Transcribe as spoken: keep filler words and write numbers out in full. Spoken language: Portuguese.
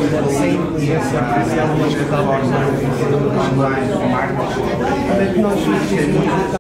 sem inteligência artificial, mas que acaba por ser um bocadinho mais. Como é que nós